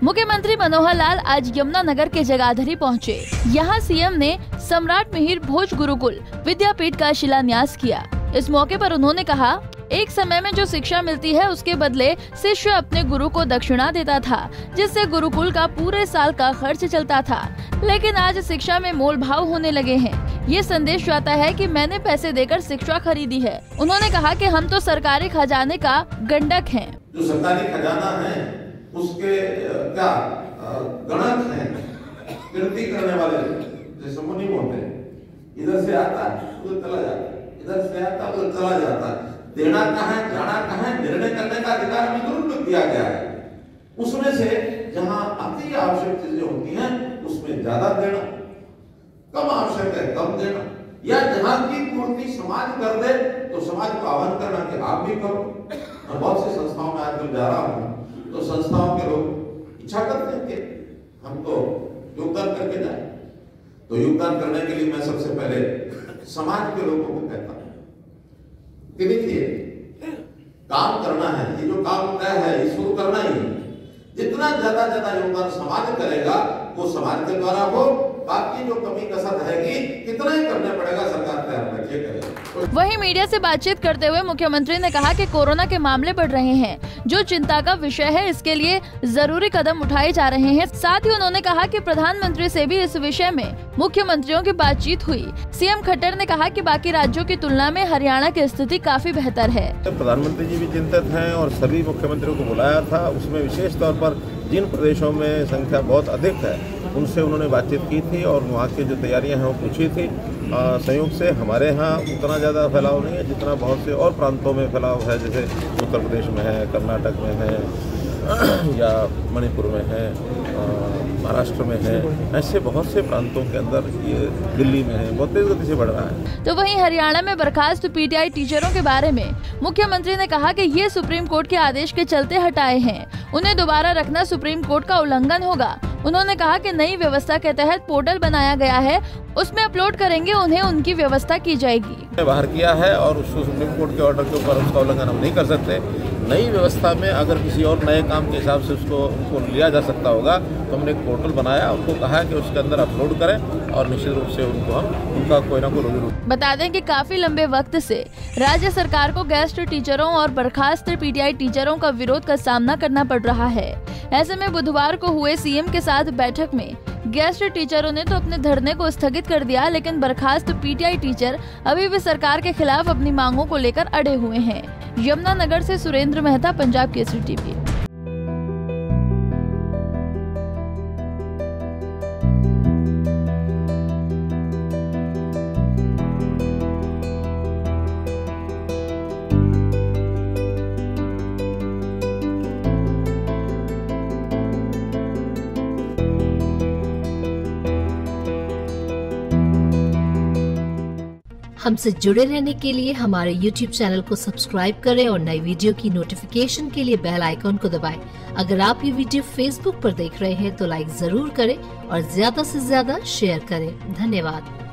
मुख्यमंत्री मनोहर लाल आज यमुनानगर के जगाधरी पहुंचे। यहां सीएम ने सम्राट मिहिर भोज गुरुकुल विद्यापीठ का शिलान्यास किया। इस मौके पर उन्होंने कहा, एक समय में जो शिक्षा मिलती है उसके बदले शिष्य अपने गुरु को दक्षिणा देता था, जिससे गुरुकुल का पूरे साल का खर्च चलता था। लेकिन आज शिक्षा में मोल भाव होने लगे हैं। ये संदेश जाता है कि मैंने पैसे देकर शिक्षा खरीदी है। उन्होंने कहा कि हम तो सरकारी खजाने का गंडक हैं। जो सरकारी खजाना है उसके क्या गणक हैं, गिनती करने वाले जैसे मुनीम होते हैं। इधर से आता है उधर चला जाता है, इधर से आता है उधर चला जाता है। देना कहाँ है, जाना कहाँ है, निर्णय करने का अधिकार हमें जरूर को दिया गया है। उसमें से जहाँ अति आवश्यक चीजें होती हैं उसमें ज्यादा देना, कम आवश्यक है कम देना, या जहाँ की पूर्ति समाज कर दे तो समाज को आह्वान करना कि आप भी करो। मैं बहुत सी संस्थाओं में आजकल जा रहा हूँ तो संस्थाओं के लोग इच्छा करते हैं कि हम तो योगदान करके जाए। तो योगदान करने के लिए मैं सबसे पहले समाज के लोगों को कहता हूँ कि देखिए, काम करना है, ये जो काम तय है ये शुरू करना ही है। जितना ज्यादा योगदान समाज करेगा वो समाज के द्वारा हो, बाकी जो कमी कसर रहेगी कितना ही करना पड़ेगा सरकार तैयार रखिए करेगा। वहीं मीडिया से बातचीत करते हुए मुख्यमंत्री ने कहा कि कोरोना के मामले बढ़ रहे हैं, जो चिंता का विषय है। इसके लिए जरूरी कदम उठाए जा रहे हैं। साथ ही उन्होंने कहा कि प्रधानमंत्री से भी इस विषय में मुख्यमंत्रियों की बातचीत हुई। सीएम खट्टर ने कहा कि बाकी राज्यों की तुलना में हरियाणा की स्थिति काफी बेहतर है। प्रधानमंत्री जी भी चिंतित हैं और सभी मुख्यमंत्रियों को बुलाया था। उसमें विशेष तौर पर जिन प्रदेशों में संख्या बहुत अधिक है उनसे उन्होंने बातचीत की थी और वहाँ की जो तैयारियां हैं वो पूछी थी। संयोग से हमारे यहाँ उतना ज़्यादा फैलाव नहीं है जितना बहुत से और प्रांतों में फैलाव है, जैसे उत्तर प्रदेश में है, कर्नाटक में है या मणिपुर में है, महाराष्ट्र में है। ऐसे बहुत से प्रांतों के अंदर, ये दिल्ली में है, बहुत तेज गति से बढ़ रहा है। तो वहीं हरियाणा में बर्खास्त पीटीआई टीचरों के बारे में मुख्यमंत्री ने कहा कि ये सुप्रीम कोर्ट के आदेश के चलते हटाए हैं। उन्हें दोबारा रखना सुप्रीम कोर्ट का उल्लंघन होगा। उन्होंने कहा कि नई व्यवस्था के तहत पोर्टल बनाया गया है, उसमें अपलोड करेंगे, उन्हें उनकी व्यवस्था की जाएगी। बाहर किया है और उसको सुप्रीम कोर्ट के ऑर्डर के ऊपर उसका उल्लंघन हम नहीं कर सकते। नई व्यवस्था में अगर किसी और नए काम के हिसाब से उनको लिया जा सकता होगा तो हमने एक पोर्टल बनाया, उनको कहा कि उसके अंदर अपलोड करें और निश्चित रूप से उनका कोई ना कोई। बता दें कि काफी लंबे वक्त से राज्य सरकार को गेस्ट टीचरों और बर्खास्त पीटीआई टीचरों का विरोध का सामना करना पड़ रहा है। ऐसे में बुधवार को हुए सीएम के साथ बैठक में गेस्ट टीचरों ने तो अपने धरने को स्थगित कर दिया, लेकिन बर्खास्त पीटीआई टीचर अभी भी सरकार के खिलाफ अपनी मांगों को लेकर अड़े हुए हैं। यमुनानगर से सुरेंद्र मेहता, पंजाब केसरी टीवी। हमसे जुड़े रहने के लिए हमारे YouTube चैनल को सब्सक्राइब करें और नई वीडियो की नोटिफिकेशन के लिए बेल आइकॉन को दबाएं। अगर आप ये वीडियो Facebook पर देख रहे हैं तो लाइक जरूर करें और ज्यादा से ज्यादा शेयर करें। धन्यवाद।